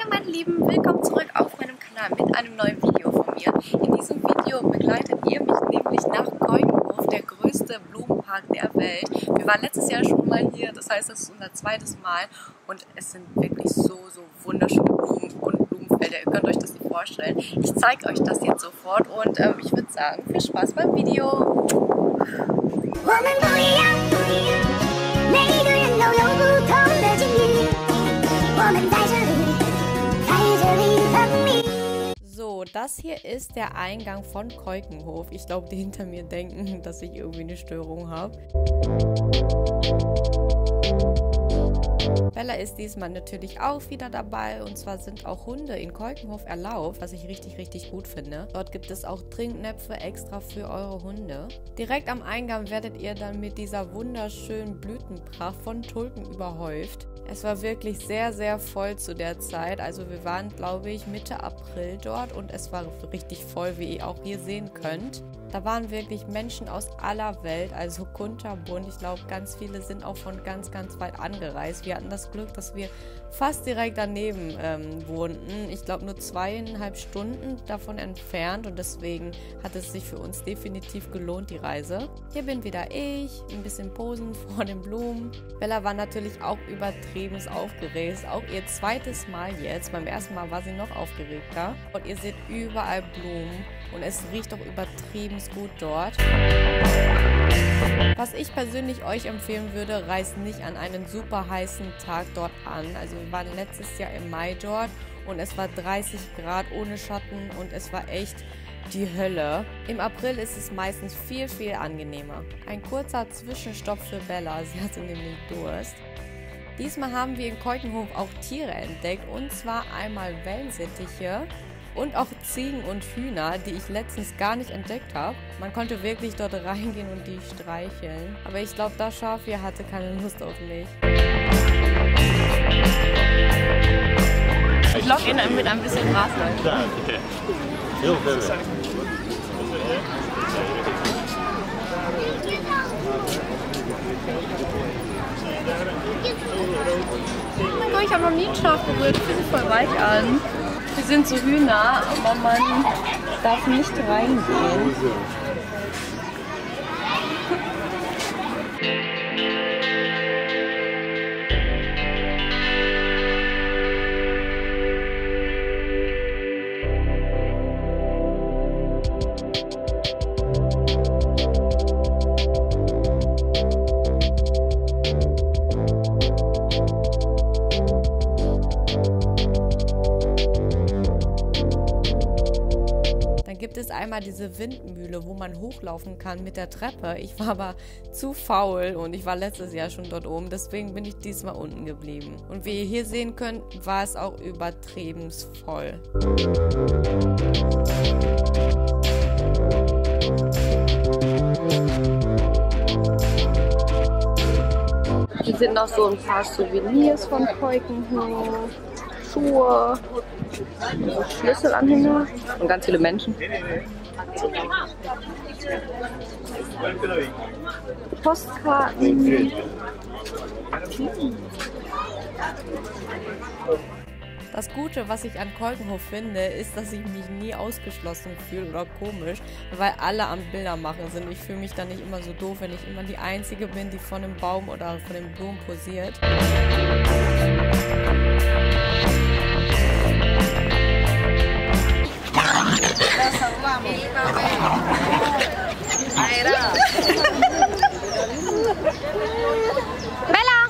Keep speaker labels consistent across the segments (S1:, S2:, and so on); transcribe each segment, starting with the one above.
S1: meine Lieben, willkommen zurück auf meinem Kanal mit einem neuen Video von mir. In diesem Video begleitet ihr mich nämlich nach Keukenhof, der größte Blumenpark der Welt. Wir waren letztes Jahr schon mal hier, das heißt, das ist unser zweites Mal und es sind wirklich so wunderschöne Blumen und Blumenfelder. Ihr könnt euch das nicht vorstellen. Ich zeige euch das jetzt sofort und ich würde sagen, viel Spaß beim Video. So, das hier ist der Eingang von Keukenhof. Ich glaube, die hinter mir denken, dass ich irgendwie eine Störung habe. Bella ist diesmal natürlich auch wieder dabei und zwar sind auch Hunde in Keukenhof erlaubt, was ich richtig gut finde. Dort gibt es auch Trinknäpfe extra für eure Hunde. Direkt am Eingang werdet ihr dann mit dieser wunderschönen Blütenpracht von Tulpen überhäuft. Es war wirklich sehr voll zu der Zeit, also wir waren glaube ich Mitte April dort und es war richtig voll, wie ihr auch hier sehen könnt. Da waren wirklich Menschen aus aller Welt, also kunterbunt. Ich glaube, ganz viele sind auch von ganz weit angereist. Wir hatten das Glück, dass wir fast direkt daneben wohnten. Ich glaube, nur 2,5 Stunden davon entfernt und deswegen hat es sich für uns definitiv gelohnt, die Reise. Hier bin wieder ich, ein bisschen posen vor den Blumen. Bella war natürlich auch übertrieben aufgeregt, auch ihr zweites Mal jetzt. Beim ersten Mal war sie noch aufgeregter. Und ihr seht überall Blumen und es riecht auch übertrieben gut dort. Was ich persönlich euch empfehlen würde, reist nicht an einen super heißen Tag dort an. Also wir waren letztes Jahr im Mai dort und es war 30 Grad ohne Schatten und es war echt die Hölle. Im April ist es meistens viel angenehmer. Ein kurzer Zwischenstopp für Bella, sie hatte nämlich Durst. Diesmal haben wir in Keukenhof auch Tiere entdeckt und zwar einmal Wellensittiche und auch Ziegen und Hühner, die ich letztens gar nicht entdeckt habe. Man konnte wirklich dort reingehen und die streicheln. Aber ich glaube, das Schaf hier hatte keine Lust auf mich. Ich locke ihn mit ein bisschen Gras rein. Oh mein Gott, ich habe noch nie ein Schaf berührt. Die fühlt sich voll weich an. Wir sind so Hühner, aber man darf nicht reingehen. Gibt es einmal diese Windmühle, wo man hochlaufen kann mit der Treppe. Ich war aber zu faul und ich war letztes Jahr schon dort oben, deswegen bin ich diesmal unten geblieben. Und wie ihr hier sehen könnt, war es auch übertrieben voll. Hier sind noch so ein paar Souvenirs von Keukenhof, Schuhe, so Schlüsselanhänger und ganz viele Menschen. Postkarten. Das Gute, was ich an Keukenhof finde, ist, dass ich mich nie ausgeschlossen fühle oder komisch, weil alle am Bilder machen sind. Ich fühle mich dann nicht immer so doof, wenn ich immer die Einzige bin, die von einem Baum oder von den Blumen posiert. Bella!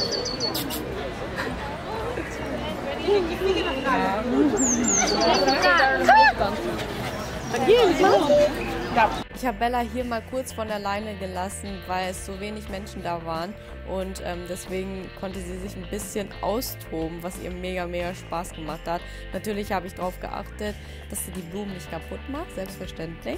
S1: Ich habe Bella hier mal kurz von der Leine gelassen, weil es so wenig Menschen da waren und deswegen konnte sie sich ein bisschen austoben, was ihr mega Spaß gemacht hat. Natürlich habe ich darauf geachtet, dass sie die Blumen nicht kaputt macht, selbstverständlich.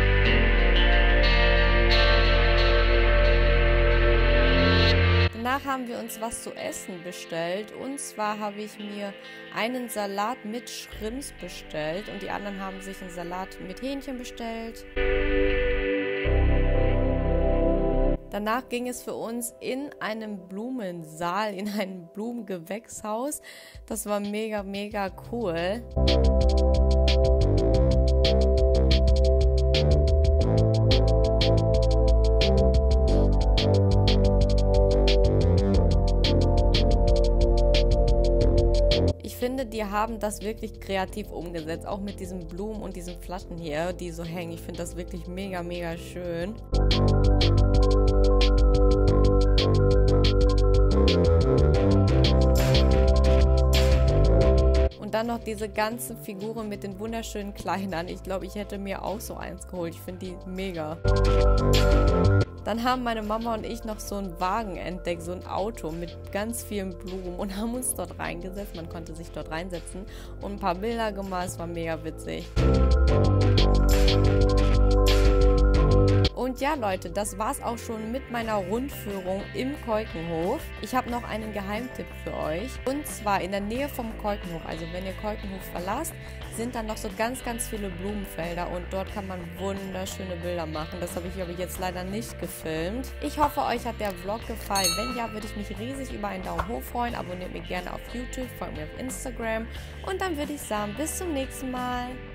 S1: Danach haben wir uns was zu essen bestellt. Und zwar habe ich mir einen Salat mit Shrimps bestellt und die anderen haben sich einen Salat mit Hähnchen bestellt. Danach ging es für uns in einen Blumensaal, in ein Blumengewächshaus. Das war mega, mega cool. Ich finde, die haben das wirklich kreativ umgesetzt, auch mit diesen Blumen und diesen Flaschen hier, die so hängen. Ich finde das wirklich mega, mega schön. Und dann noch diese ganzen Figuren mit den wunderschönen Kleidern. Ich glaube, ich hätte mir auch so eins geholt. Ich finde die mega. Dann haben meine Mama und ich noch so einen Wagen entdeckt, so ein Auto mit ganz vielen Blumen und haben uns dort reingesetzt. Man konnte sich dort reinsetzen und ein paar Bilder gemalt. Es war mega witzig. Und ja, Leute, das war's auch schon mit meiner Rundführung im Keukenhof. Ich habe noch einen Geheimtipp für euch. Und zwar in der Nähe vom Keukenhof, also wenn ihr Keukenhof verlasst, sind dann noch so ganz, ganz viele Blumenfelder und dort kann man wunderschöne Bilder machen. Das habe ich aber jetzt leider nicht gefilmt. Ich hoffe, euch hat der Vlog gefallen. Wenn ja, würde ich mich riesig über einen Daumen hoch freuen. Abonniert mich gerne auf YouTube, folgt mir auf Instagram und dann würde ich sagen, bis zum nächsten Mal.